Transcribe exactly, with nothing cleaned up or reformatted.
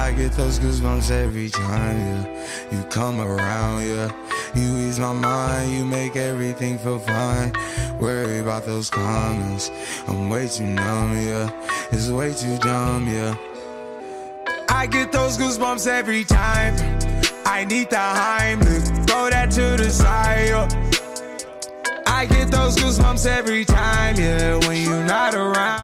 I get those goosebumps every time, yeah. You come around, yeah. You ease my mind, you make everything feel fine. Worry about those comments, I'm way too numb, yeah. It's way too dumb, yeah. I get those goosebumps every time. I need the Heimlich, throw that to the side, yeah. I get those goosebumps every time, yeah, when you're not around.